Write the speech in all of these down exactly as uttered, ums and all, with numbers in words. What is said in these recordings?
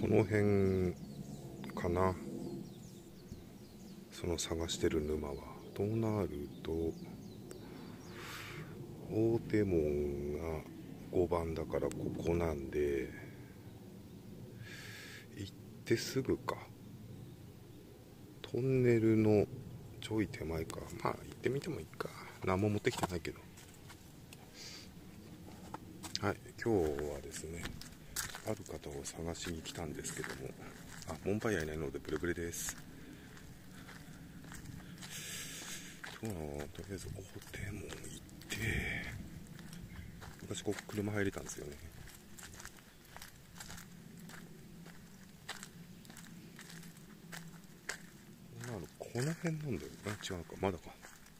の辺かな。その探してる沼はとなると大手門がごばんだからここなんで、行ってすぐか。トンネルのちょい手前か。まあ行ってみてもいいか。何も持ってきてないけど。はい、今日はですね、ある方を探しに来たんですけども、あ、モンバイヤーいないのでブレブレです。今日のとりあえず大手門行って、昔ここ車入れたんですよね。この辺なんだよな。違うか、まだか。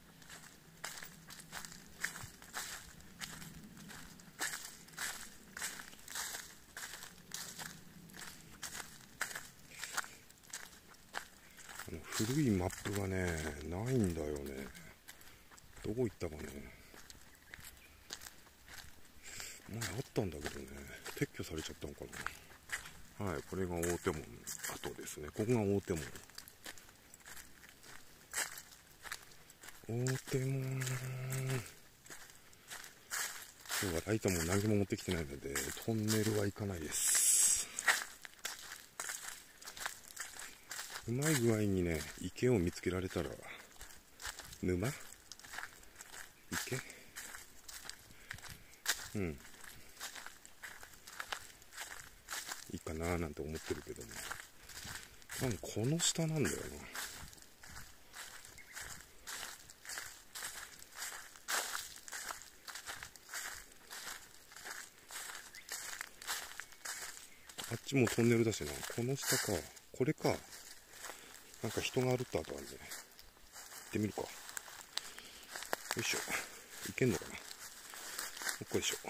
あの古いマップがねないんだよね。どこ行ったかね。前あったんだけどね、撤去されちゃったのかな。はい、これが大手門跡ですね。ここが大手門。大手門。今日はライトも何も持ってきてないのでトンネルは行かないです。うまい具合にね、池を見つけられたら、沼池うんいいかなーなんて思ってるけども、多分この下なんだよな。あっちもトンネルだしな。この下か。これか。なんか人が歩った後あるね。行ってみるか。よいしょ。行けんのかな。どっこいしょ。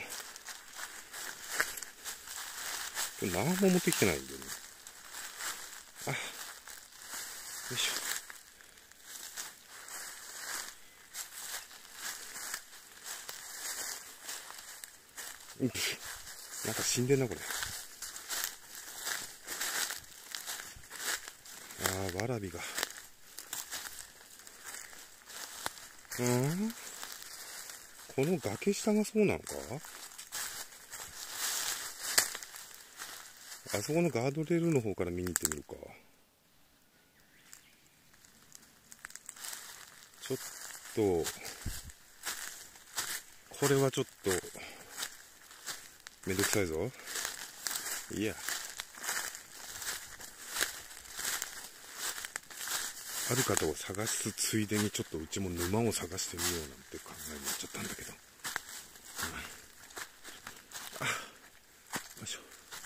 これ何も持ってきてないんだよね。あ、よいしょ。うん、なんか死んでんなこれ。あー、わらびが。うん、この崖下がそうなのか。あそこのガードレールの方から見に行ってみるか。ちょっとこれはちょっとめんどくさいぞ。いや、ある方を探すついでにちょっとうちも沼を探してみようなんて考えになっちゃったんだけど、うん、あ、よいしょ。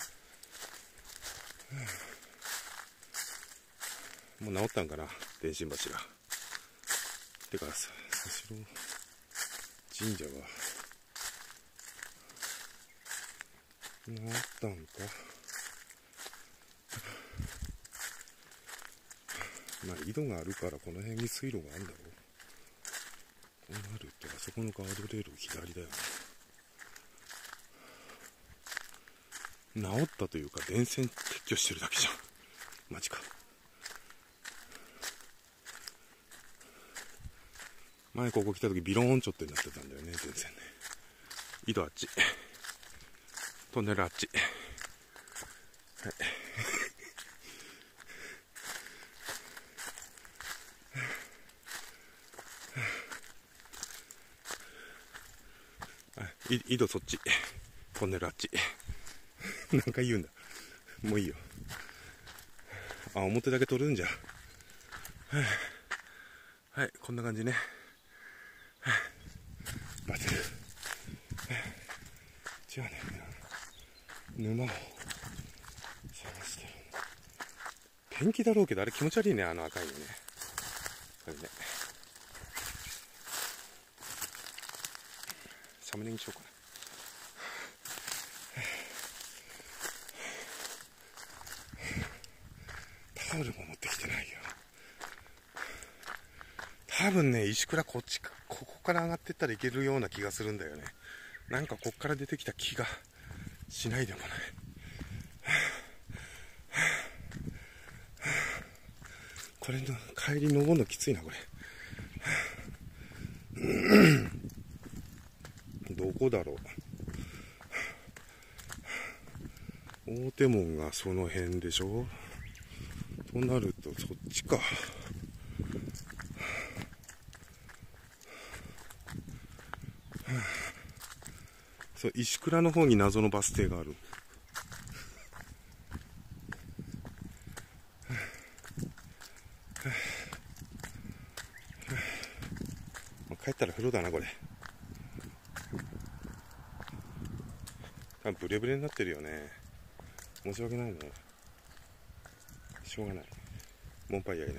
もう治ったんかな、電信柱。てかさ、佐代神社は治ったんか。まあ井戸があるからこの辺に水路があるんだろう。こうなるとあそこのガードレール左だよな。治ったというか電線撤去してるだけじゃん。マジか。前ここ来た時ビローンちょっとになってたんだよね、電線ね。井戸あっち、トンネルあっち。はい、井戸そっち、トンネルあっち。何回言うんだ。もういいよ。あ、表だけ取るんじゃ。はい、こんな感じね。バテる。違うね。沼を探してる。ペンキだろうけど、あれ気持ち悪いね、あの赤いのね。これね。サムネにしようかな。タオルも持ってきてないよ。多分ね、石倉こっちか、ここから上がってったらいけるような気がするんだよね。なんかこっから出てきた気がしないでもない。 これの帰り登るのきついなこれどこだろう。大手門がその辺でしょ。となるとそっちか。そう、石倉の方に謎のバス停がある。帰ったら風呂だなこれ。多分ブレブレになってるよね。申し訳ないね。しょうがない。モンパイヤいない。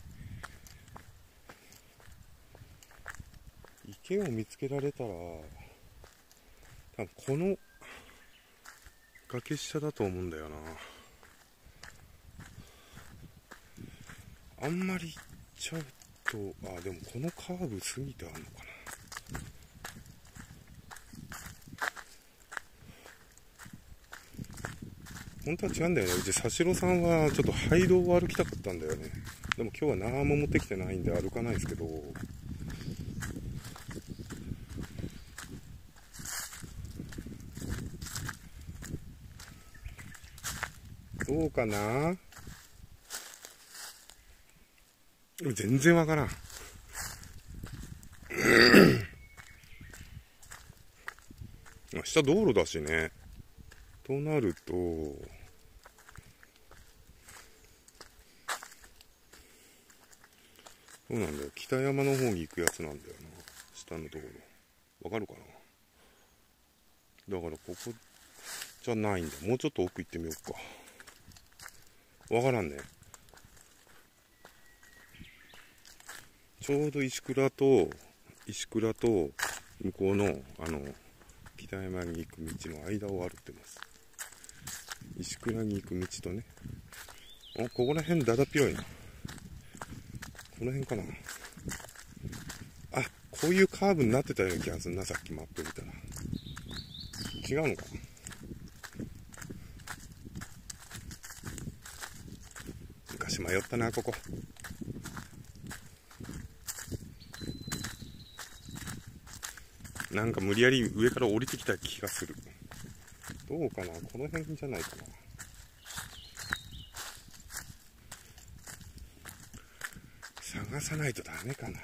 池を見つけられたら多分この崖下だと思うんだよな。あんまり行っちゃうと、あ、でもこのカーブ過ぎてあるのかな。本当は違うんだよね。うち佐代さんはちょっと廃道を歩きたかったんだよね。でも今日は何も持ってきてないんで歩かないですけど、どうかな。全然わからん。下道路だしね。となるとそうなんだよ。北山の方に行くやつなんだよな。下のところわかるかな。だからここじゃないんだ。もうちょっと奥行ってみようか。わからんね。ちょうど石倉と石倉と向こうのあの北山に行く道の間を歩ってます。石倉に行く道とね。あ、ここら辺だだっ広いな。この辺かな。あ、こういうカーブになってたような気がするな。さっきマップ見たら。違うのかな。昔迷ったなここ。なんか無理やり上から降りてきた気がする。どうかな、この辺じゃないかな。探さないとダメかな。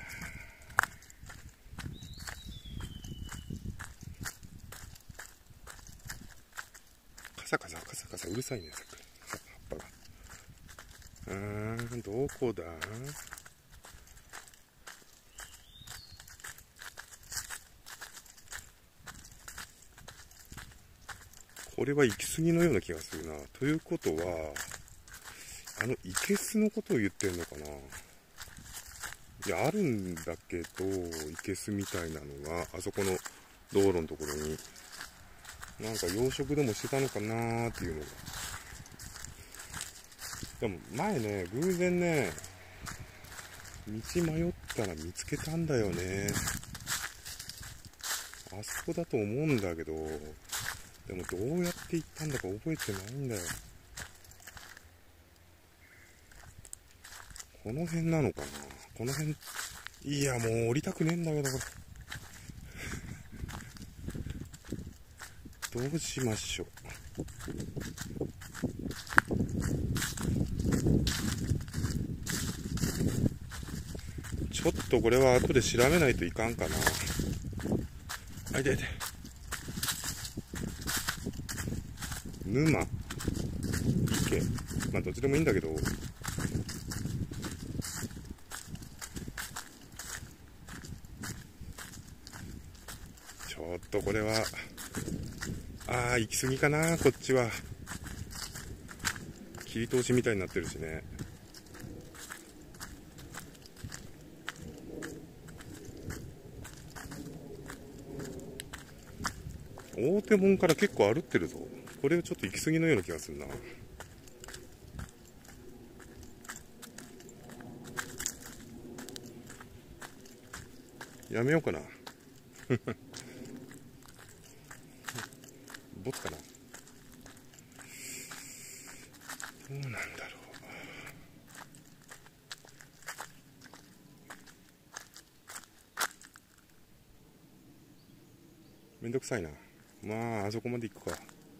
カサカサカサカサうるさいね、さっき葉っぱが。うーん、どこだ。これは行き過ぎのような気がするな。ということはあの生けすのことを言ってんのかな。いや、あるんだけど生けすみたいなのがあそこの道路のところになんか養殖でもしてたのかなーっていうのが。でも前ね、偶然ね、道迷ったら見つけたんだよね。あそこだと思うんだけど、でもどうやって行ったんだか覚えてないんだよ。この辺なのかな。この辺、いやもう降りたくねえんだけどこれ。どうしましょう。ちょっとこれは後で調べないといかんかな。あ、いていて。沼、池、まあどっちでもいいんだけど、ちょっとこれは、ああ、行き過ぎかな、こっちは。切り通しみたいになってるしね。大手門から結構歩ってるぞ。これはちょっと行き過ぎのような気がするな。やめようかな。ボツかな。どうなんだろめんどくさいな。まああそこまで行くか。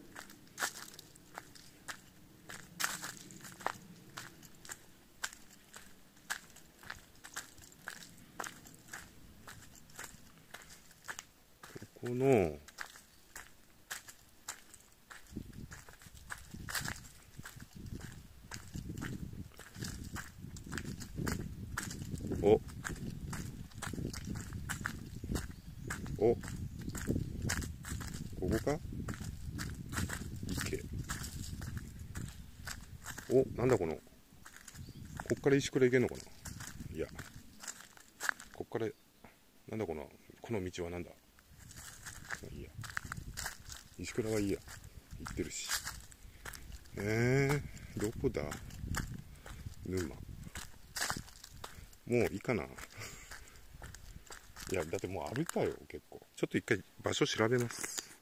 ここのおおここか池。お、なんだこの、こっから石倉行けんのかな。いや、こっからなんだこのこの道はなんだ。いいや、石倉はいいや、行ってるし。えー、どこだ沼。もういいかな。いやだってもう歩いたよ結構。ちょっと一回場所調べます。